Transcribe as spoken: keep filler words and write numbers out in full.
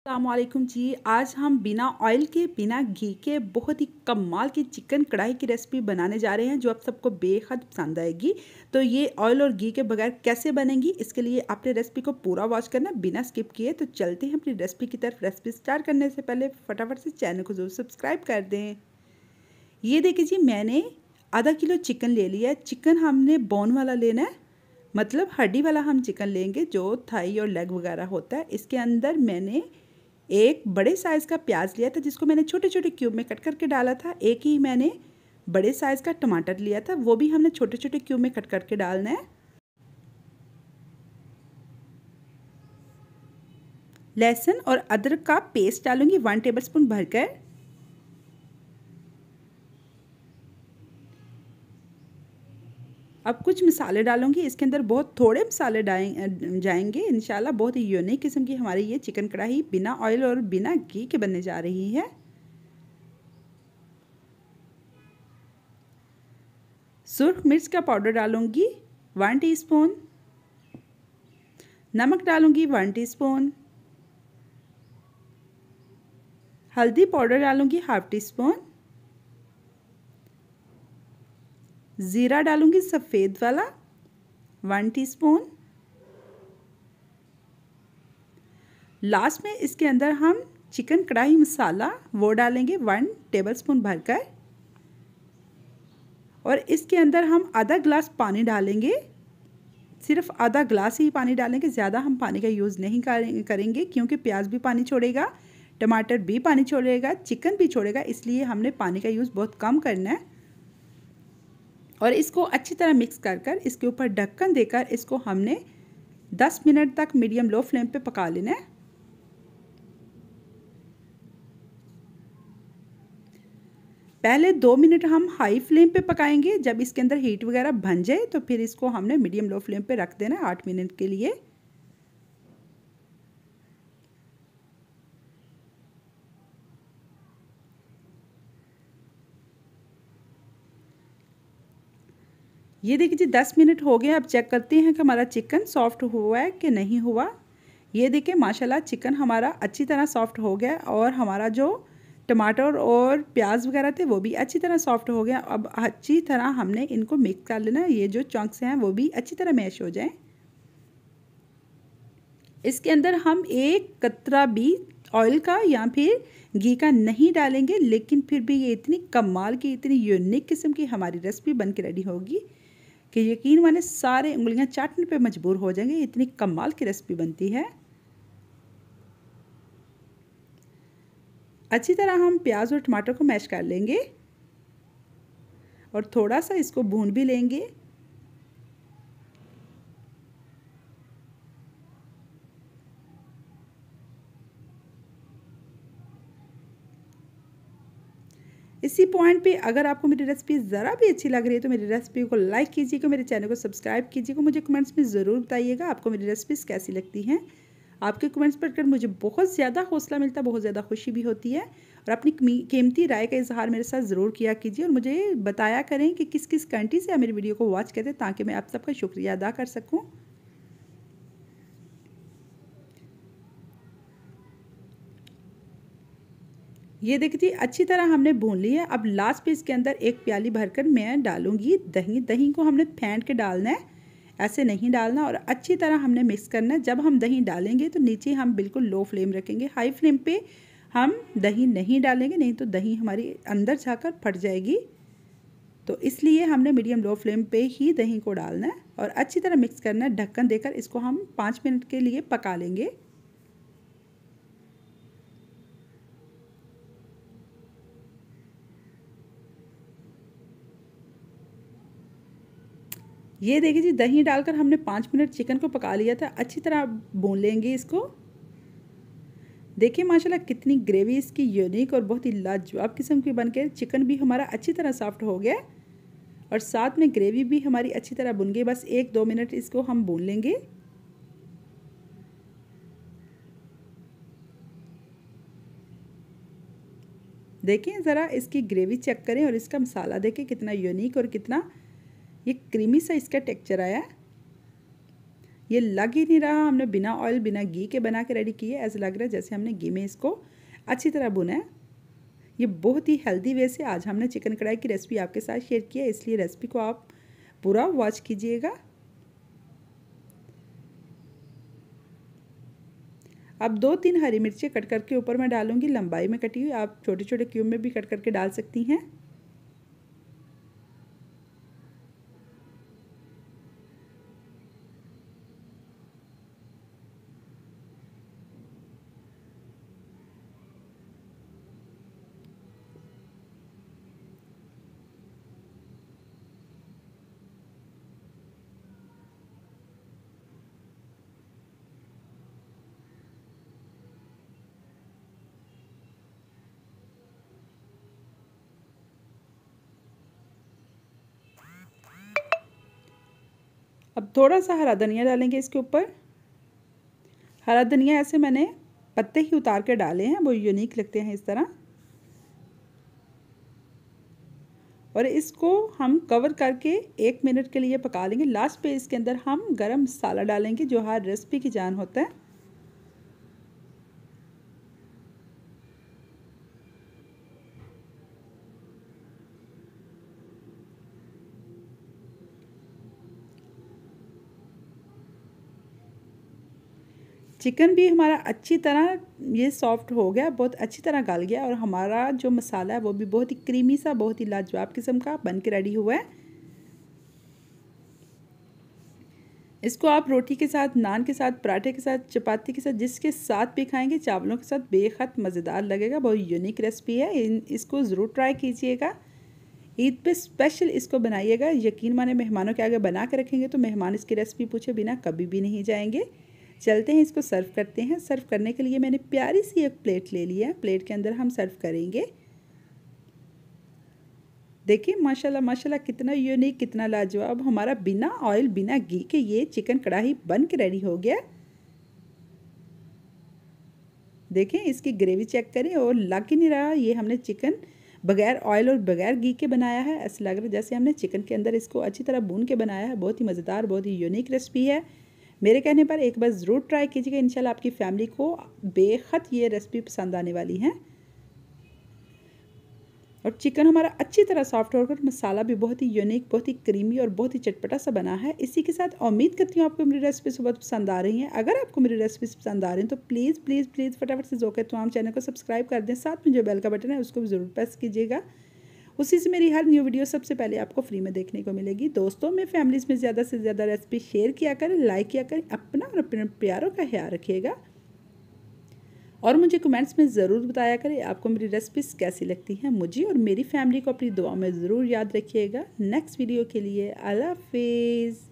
अस्सलामुअलैकुम जी। आज हम बिना ऑयल के बिना घी के बहुत ही कमाल की चिकन कढ़ाई की रेसिपी बनाने जा रहे हैं जो आप सबको बेहद पसंद आएगी। तो ये ऑयल और घी के बगैर कैसे बनेगी, इसके लिए आपने रेसिपी को पूरा वॉच करना बिना स्किप किए। तो चलते हैं अपनी रेसिपी की तरफ। रेसिपी स्टार्ट करने से पहले फटाफट से चैनल को जरूर सब्सक्राइब कर दें। ये देखिए जी, मैंने आधा किलो चिकन ले लिया है। चिकन हमने बोन वाला लेना है, मतलब हड्डी वाला हम चिकन लेंगे जो थाई और लेग वगैरह होता है। इसके अंदर मैंने एक बड़े साइज़ का प्याज लिया था जिसको मैंने छोटे छोटे क्यूब में कट करके डाला था। एक ही मैंने बड़े साइज़ का टमाटर लिया था, वो भी हमने छोटे छोटे क्यूब में कट करके डालना है। लहसुन और अदरक का पेस्ट डालूंगी वन टेबलस्पून भरकर। अब कुछ मसाले डालूंगी इसके अंदर, बहुत थोड़े मसाले जाएंगे इंशाल्लाह। बहुत ही यूनिक किस्म की हमारी ये चिकन कढ़ाई बिना ऑयल और बिना घी के बनने जा रही है। सुर्ख मिर्च का पाउडर डालूंगी वन टीस्पून, नमक डालूंगी वन टीस्पून, हल्दी पाउडर डालूंगी हाफ टी स्पून, ज़ीरा डालूंगी सफ़ेद वाला वन टीस्पून। लास्ट में इसके अंदर हम चिकन कढ़ाई मसाला वो डालेंगे वन टेबलस्पून भरकर, और इसके अंदर हम आधा गिलास पानी डालेंगे। सिर्फ आधा गिलास ही पानी डालेंगे, ज़्यादा हम पानी का यूज़ नहीं करेंगे क्योंकि प्याज भी पानी छोड़ेगा, टमाटर भी पानी छोड़ेगा, चिकन भी छोड़ेगा, इसलिए हमने पानी का यूज़ बहुत कम करना है। और इसको अच्छी तरह मिक्स कर कर इसके ऊपर ढक्कन देकर इसको हमने दस मिनट तक मीडियम लो फ्लेम पे पका लेना है। पहले दो मिनट हम हाई फ्लेम पे पकाएंगे, जब इसके अंदर हीट वगैरह बन जाए तो फिर इसको हमने मीडियम लो फ्लेम पे रख देना है आठ मिनट के लिए। ये देखिए जी, दस मिनट हो गए। अब चेक करते हैं कि हमारा चिकन सॉफ्ट हुआ है कि नहीं हुआ। ये देखिए माशाल्लाह चिकन हमारा अच्छी तरह सॉफ्ट हो गया, और हमारा जो टमाटर और प्याज वगैरह थे वो भी अच्छी तरह सॉफ्ट हो गया। अब अच्छी तरह हमने इनको मिक्स कर लेना है, ये जो चंक्स हैं वो भी अच्छी तरह मैश हो जाएं। इसके अंदर हम एक कतरा भी ऑयल का या फिर घी का नहीं डालेंगे, लेकिन फिर भी ये इतनी कमाल की, इतनी यूनिक किस्म की हमारी रेसिपी बन के रेडी होगी कि यकीन माने सारे उंगलियां चाटने पे मजबूर हो जाएंगे। इतनी कमाल की रेसिपी बनती है। अच्छी तरह हम प्याज और टमाटर को मैश कर लेंगे और थोड़ा सा इसको भून भी लेंगे। इसी पॉइंट पे अगर आपको मेरी रेसिपी ज़रा भी अच्छी लग रही है तो मेरी रेसिपी को लाइक कीजिएगा, मेरे चैनल को सब्सक्राइब कीजिएगा। मुझे कमेंट्स में ज़रूर बताइएगा आपको मेरी रेसिपीज़ कैसी लगती हैं। आपके कमेंट्स पढ़कर मुझे बहुत ज़्यादा हौसला मिलता है, बहुत ज़्यादा खुशी भी होती है। और अपनी कीमती राय का इजहार मेरे साथ ज़रूर किया कीजिए, और मुझे बताया करें कि किस किस कंट्री से आप मेरी वीडियो को वॉच करते हैं, ताकि मैं आप सबका शुक्रिया अदा कर सकूँ। ये देखिए अच्छी तरह हमने भून लिया। अब लास्ट पे इसके अंदर एक प्याली भरकर मैं डालूंगी दही। दही को हमने फेंट के डालना है, ऐसे नहीं डालना, और अच्छी तरह हमने मिक्स करना है। जब हम दही डालेंगे तो नीचे हम बिल्कुल लो फ्लेम रखेंगे, हाई फ्लेम पे हम दही नहीं डालेंगे, नहीं तो दही हमारी अंदर जाकर फट जाएगी। तो इसलिए हमने मीडियम लो फ्लेम पे ही दही को डालना है और अच्छी तरह मिक्स करना है। ढक्कन देकर इसको हम पाँच मिनट के लिए पका लेंगे। ये देखिए जी, दही डालकर हमने पाँच मिनट चिकन को पका लिया था। अच्छी तरह भून लेंगे इसको। देखिए माशाल्लाह कितनी ग्रेवी इसकी यूनिक और बहुत ही लाजवाब किस्म की बनके चिकन भी हमारा अच्छी तरह सॉफ्ट हो गया, और साथ में ग्रेवी भी हमारी अच्छी तरह भुन गई। बस एक दो मिनट इसको हम भून लेंगे। देखें ज़रा इसकी ग्रेवी चेक करें और इसका मसाला देखें कितना यूनिक और कितना ये क्रीमी सा इसका टेक्सचर आया। ये लग ही नहीं रहा हमने बिना ऑयल बिना घी के बना के रेडी की है। ऐसा लग रहा है जैसे हमने घी में इसको अच्छी तरह भुना है। ये बहुत ही हेल्दी वे से आज हमने चिकन कढ़ाई की रेसिपी आपके साथ शेयर की है, इसलिए रेसिपी को आप पूरा वॉच कीजिएगा। अब दो तीन हरी मिर्ची कट करके ऊपर मैं डालूंगी, लंबाई में कटी हुई। आप छोटे छोटे क्यूब में भी कट करके डाल सकती हैं। अब थोड़ा सा हरा धनिया डालेंगे इसके ऊपर। हरा धनिया ऐसे मैंने पत्ते ही उतार के डाले हैं, वो यूनिक लगते हैं इस तरह। और इसको हम कवर करके एक मिनट के लिए पका लेंगे। लास्ट पे इसके अंदर हम गरम मसाला डालेंगे जो हर रेसिपी की जान होता है। चिकन भी हमारा अच्छी तरह ये सॉफ्ट हो गया, बहुत अच्छी तरह गल गया और हमारा जो मसाला है वो भी बहुत ही क्रीमी सा, बहुत ही लाजवाब किस्म का बन के रेडी हुआ है। इसको आप रोटी के साथ, नान के साथ, पराठे के साथ, चपाती के साथ, जिसके साथ भी खाएंगे, चावलों के साथ बेहद मज़ेदार लगेगा। बहुत यूनिक रेसिपी है, इसको ज़रूर ट्राई कीजिएगा। ईद पे स्पेशल इसको बनाइएगा। यकीन माने मेहमानों के आगे बना के रखेंगे तो मेहमान इसकी रेसिपी पूछे बिना कभी भी नहीं जाएंगे। चलते हैं इसको सर्व करते हैं। सर्व करने के लिए मैंने प्यारी सी एक प्लेट ले ली है। प्लेट के अंदर हम सर्व करेंगे। देखिए माशाल्लाह माशाल्लाह कितना यूनिक, कितना लाजवाब हमारा बिना ऑयल बिना घी के ये चिकन कढ़ाई बन के रेडी हो गया। देखें इसकी ग्रेवी चेक करें और लग ही नहीं रहा ये हमने चिकन बगैर ऑयल और बगैर घी के बनाया है। ऐसा लग रहा है जैसे हमने चिकन के अंदर इसको अच्छी तरह भून के बनाया है। बहुत ही मज़ेदार, बहुत ही यूनिक रेसिपी है। मेरे कहने पर एक बार ज़रूर ट्राई कीजिएगा। इंशाल्लाह आपकी फैमिली को बेहद ये रेसिपी पसंद आने वाली है। और चिकन हमारा अच्छी तरह सॉफ्ट होकर मसाला भी बहुत ही यूनिक, बहुत ही क्रीमी और बहुत ही चटपटा सा बना है। इसी के साथ उम्मीद करती हूँ आपको मेरी रेसिपी बहुत पसंद आ रही हैं। अगर आपको मेरी रेसिपी पसंद आ रही हैं तो प्लीज़ प्लीज़ प्लीज़ फटाफट से जो कहते हो हम चैनल को सब्सक्राइब कर दें। साथ में जो बेल का बटन है उसको भी ज़रूर प्रेस कीजिएगा। उसी से मेरी हर न्यू वीडियो सबसे पहले आपको फ्री में देखने को मिलेगी। दोस्तों में फैमिलीज़ में ज़्यादा से ज़्यादा रेसिपी शेयर किया करें, लाइक किया करें। अपना और अपने प्यारों का ख्याल रखिएगा और मुझे कमेंट्स में ज़रूर बताया करें आपको मेरी रेसिपीज़ कैसी लगती हैं। मुझे और मेरी फैमिली को अपनी दुआ में ज़रूर याद रखिएगा। नेक्स्ट वीडियो के लिए अल्लाह हाफिज़।